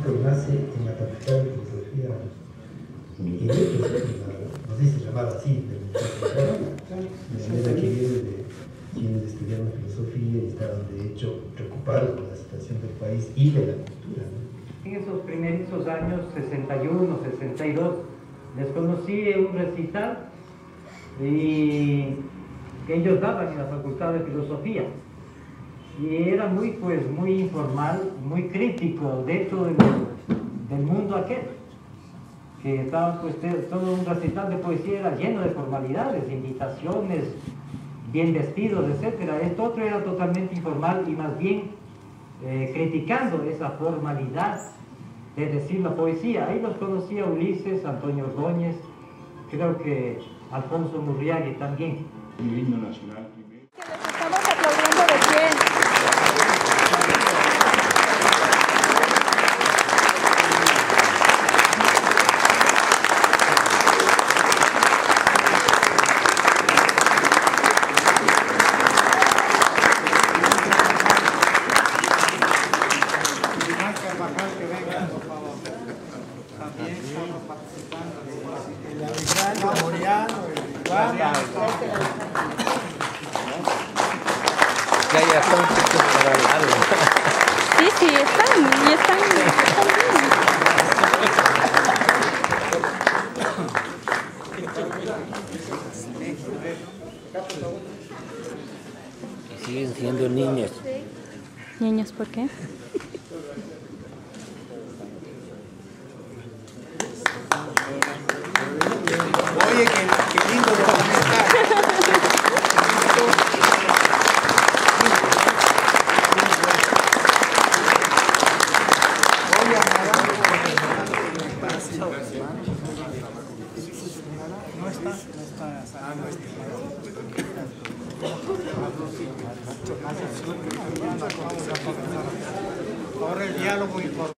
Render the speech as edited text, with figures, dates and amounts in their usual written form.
instituto nace en la Facultad de Filosofía y Letras, no sé si se llamaba así, de manera que viene de quienes estudiaron filosofía y estaban de hecho preocupados por la situación del país y de la cultura, ¿no? En esos primeros años, 61, 62, les conocí en un recital y que ellos daban en la Facultad de Filosofía. Y era muy informal, muy crítico dentro del mundo aquel, que estaba pues todo un recital de poesía era lleno de formalidades, invitaciones, bien vestidos, etc. Esto otro era totalmente informal y más bien criticando esa formalidad de decir la poesía. Ahí los conocía Ulises, Antonio Ordóñez, creo que Alfonso Murriagui también. El himno nacional primero. Estamos aplaudiendo de pie. Que venga, por favor. También estamos participando el Alejandro Moriano, el Ya están para el lado. Sí, están bien. Y siguen siendo niños. Niños, ¿por qué? Oye, qué lindo documental. Oye, no está. Ahora el diálogo informal.